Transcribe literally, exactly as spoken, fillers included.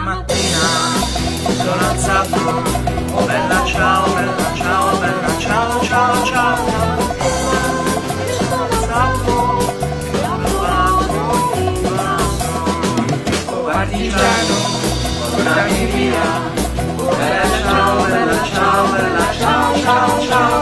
mattina mi sono alzato, oh bella ciao, bella ciao, bella ciao, ciao, ciao. Mi sono alzato e ho provato il naso. Oh partigiano, portami via, oh bella ciao, bella ciao, bella ciao, ciao, ciao.